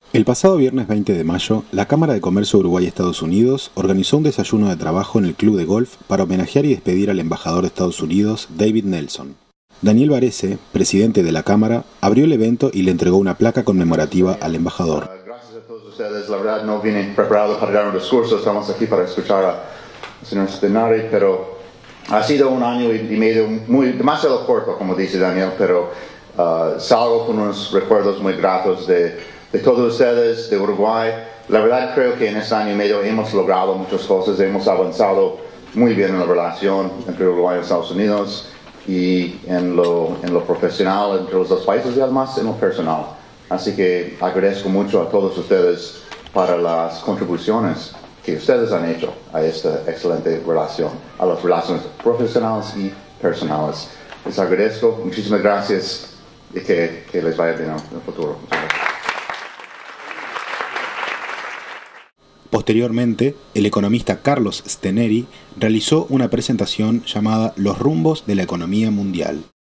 El pasado viernes 20 de mayo, la Cámara de Comercio Uruguay-Estados Unidos organizó un desayuno de trabajo en el Club de Golf para homenajear y despedir al embajador de Estados Unidos, David Nelson. Daniel Varese, presidente de la Cámara, abrió el evento y le entregó una placa conmemorativa al embajador. Gracias a todos ustedes. La verdad no vine preparado para dar un discurso, estamos aquí para escuchar al señor Stenari, pero ha sido un año y medio demasiado corto, como dice Daniel, pero salgo con unos recuerdos muy gratos de todos ustedes, de Uruguay. La verdad creo que en este año y medio hemos logrado muchas cosas, hemos avanzado muy bien en la relación entre Uruguay y Estados Unidos y en lo profesional entre los dos países y además en lo personal. Así que agradezco mucho a todos ustedes para las contribuciones que ustedes han hecho a esta excelente relación, a las relaciones profesionales y personales. Les agradezco, muchísimas gracias y que les vaya bien en el futuro. Posteriormente, el economista Carlos Stenari realizó una presentación llamada Los rumbos de la economía mundial.